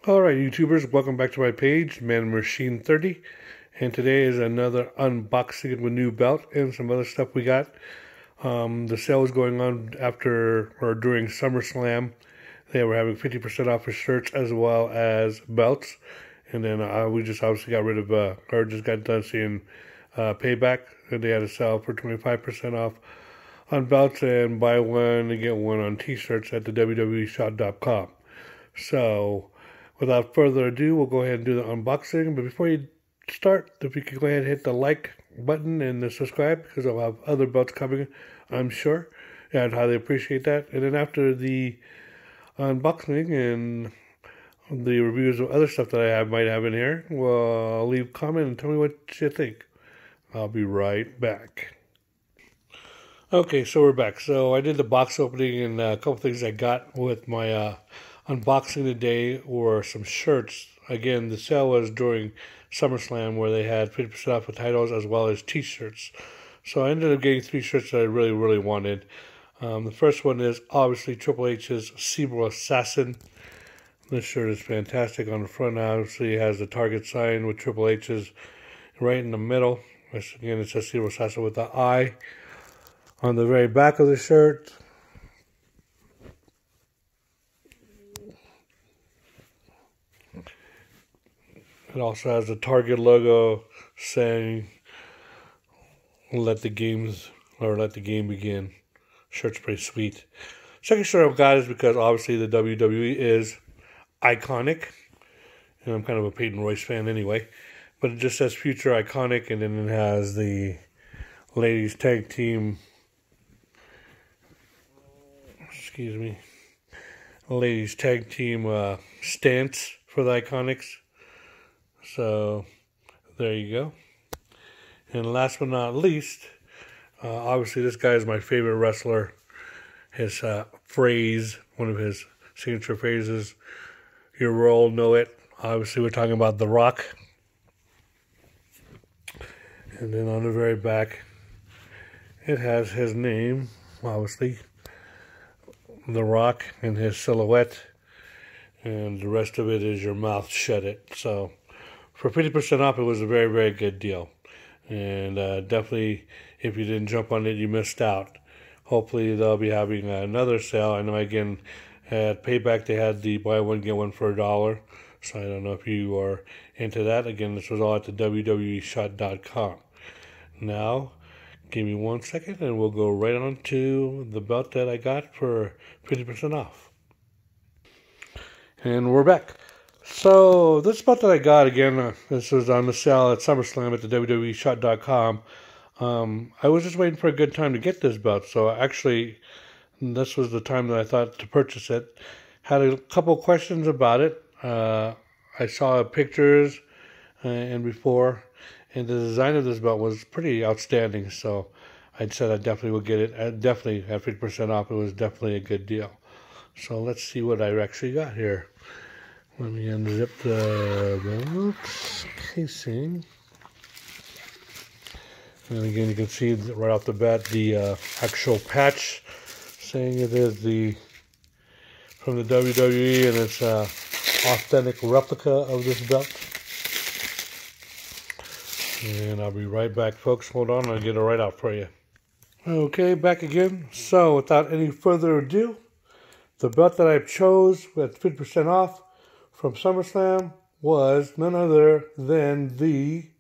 Alright YouTubers, welcome back to my page, Man Machine 30, and today is another unboxing of a new belt and some other stuff we got. The sale was going on after or during Summer Slam. They were having 50% off for shirts as well as belts, and then we just obviously got rid of, or just got done seeing Payback, and they had a sale for 25% off on belts and buy one and get one on t-shirts at the www.shop.com. So, without further ado, we'll go ahead and do the unboxing. But before you start, if you could go ahead and hit the like button and the subscribe, because I'll have other belts coming, I'm sure. And I'd highly appreciate that. And then after the unboxing and the reviews of other stuff that I might have in here, well, leave a comment and tell me what you think. I'll be right back. Okay, so we're back. So I did the box opening, and a couple things I got with my unboxing today were some shirts. Again, the sale was during SummerSlam where they had 50% off with titles as well as t-shirts. So I ended up getting 3 shirts that I really wanted. The first one is obviously Triple H's Cobra Assassin. This shirt is fantastic. On the front, obviously, it has the target sign with Triple H's right in the middle. Again, it says Cobra Assassin with the eye. On the very back of the shirt, it also has the Target logo saying, let the game begin. Shirt's pretty sweet. Second shirt I've got is because obviously the WWE is iconic. And I'm kind of a Peyton Royce fan anyway. But it just says Future Iconic, and then it has the ladies tag team, ladies tag team stance for the Iconics. So, there you go. And last but not least, obviously this guy is my favorite wrestler. His phrase, one of his signature phrases, you all know it. Obviously we're talking about The Rock. And then on the very back, it has his name, obviously, The Rock, and his silhouette. And the rest of it is your mouth shut it. So, for 50% off, it was a very good deal. And definitely, if you didn't jump on it, you missed out. Hopefully, they'll be having another sale. I know, again, at Payback, they had the buy one, get one for $1. So, I don't know if you are into that. Again, this was all at the www.shop.com. Now, give me 1 second, and we'll go right on to the belt that I got for 50% off. And we're back. So, this belt that I got, again, this was on the sale at SummerSlam at the www.shop.com. I was just waiting for a good time to get this belt. So, actually, this was the time that I thought to purchase it. Had a couple questions about it. I saw pictures and before, and the design of this belt was pretty outstanding. So, I said I definitely would get it. Definitely at 50% off. It was definitely a good deal. So, let's see what I actually got here. Let me unzip the belt casing. And again, you can see right off the bat the actual patch saying it is from the WWE, and it's an authentic replica of this belt. And I'll be right back, folks. Hold on, I'll get it right out for you. Okay, back again. So, without any further ado, the belt that I chose at 50% off from SummerSlam was none other than the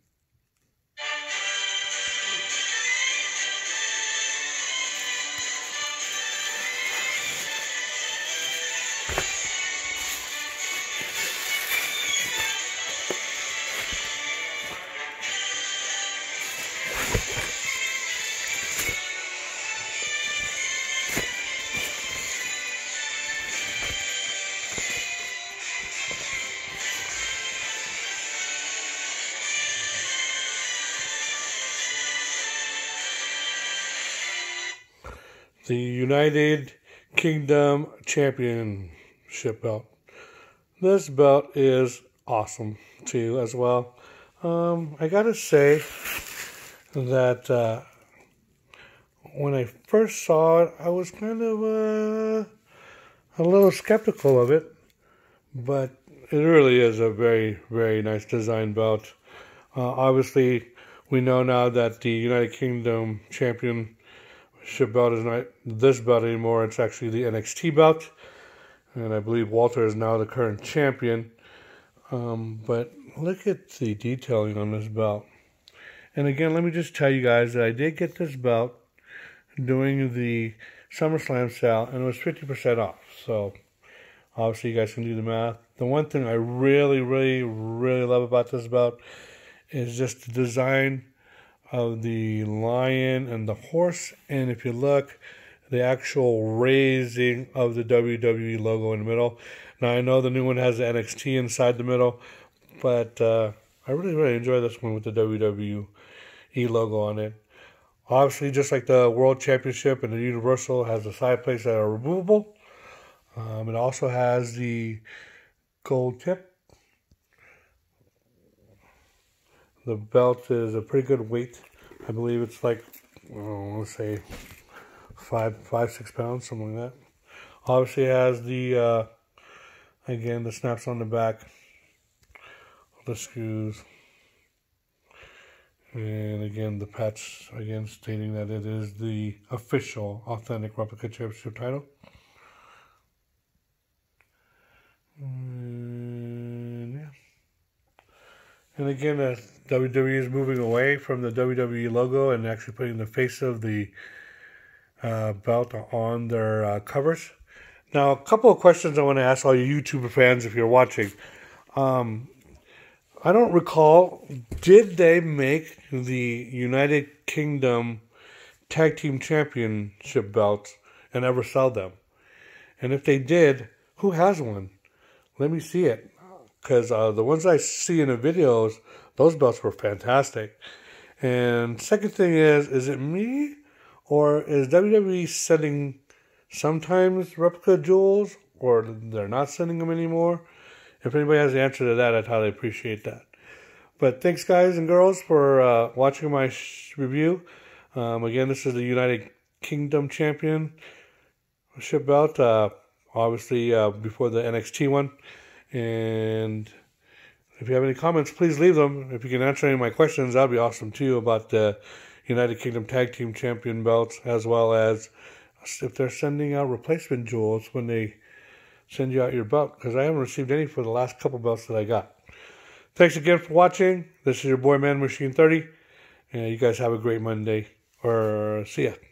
United Kingdom Championship belt. This belt is awesome too as well. I gotta say that when I first saw it, I was kind of a little skeptical of it, but It really is a very, very nice design belt. Obviously, we know now that the United Kingdom Championship belt is not this belt anymore. It's actually the NXT belt. And I believe Walter is now the current champion. But look at the detailing on this belt. And again, let me just tell you guys that I did get this belt during the Summer Slam sale, and it was 50% off. So obviously you guys can do the math. The one thing I really, really, really love about this belt is just the design of the lion and the horse. And if you look, the actual raising of the WWE logo in the middle. Now, I know the new one has the NXT inside the middle, but I really, really enjoy this one with the WWE logo on it. Obviously, just like the World Championship and the Universal has the side plates that are removable. It also has the gold tip. The belt is a pretty good weight. I believe it's like, let's say, 6 pounds, something like that. Obviously, it has the, again, the snaps on the back, the screws. And again, the patch, again, stating that it is the official, authentic replica championship title. And, yeah. And again, WWE is moving away from the WWE logo and actually putting the face of the belt on their covers. Now, a couple of questions I want to ask all you YouTuber fans if you're watching. I don't recall, did they make the United Kingdom Tag Team Championship belts and ever sell them? And if they did, who has one? Let me see it. Because the ones I see in the videos, those belts were fantastic. And second thing is it me? Or is WWE sending sometimes replica jewels? Or they're not sending them anymore? If anybody has the answer to that, I'd highly appreciate that. But thanks, guys and girls, for watching my review. Again, this is the United Kingdom Championship belt. Obviously, before the NXT one. And if you have any comments, please leave them. If you can answer any of my questions, that'd be awesome, too, about the United Kingdom Tag Team Champion belts, as well as if they're sending out replacement jewels when they send you out your belt, because I haven't received any for the last couple belts that I got. Thanks again for watching. This is your boy Man Machine 30, and you guys have a great Monday, or see ya.